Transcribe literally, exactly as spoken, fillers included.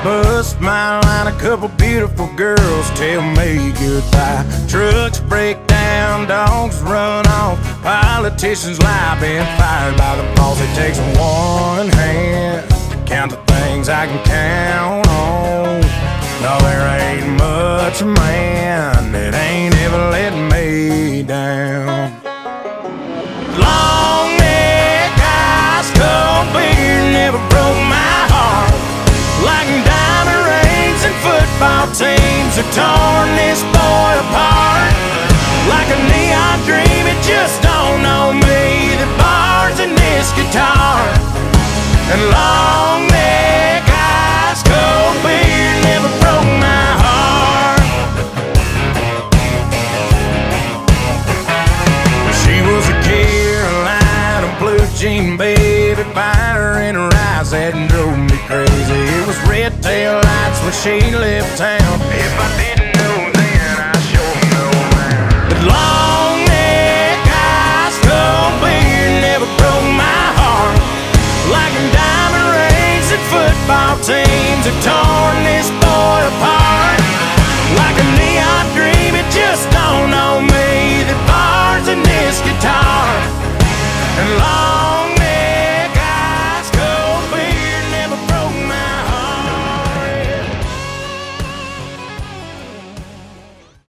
Bust my line, a couple beautiful girls tell me goodbye. Trucks break down, dogs run off, politicians lie, been fired by the boss. It takes one hand to count the things I can count on. No, there ain't much man that ain't ever let me down. Long neck, ice cold beer never broke my heart. Like diamond rings and football teams have torn this boy apart. Like a neon dream, it just don't know me, the bars and this guitar. And long neck, ice cold beer never broke my heart. She was a Carolina blue jean baby, fire in her eyes that drove me crazy. It was red tail lights when she left town. If I did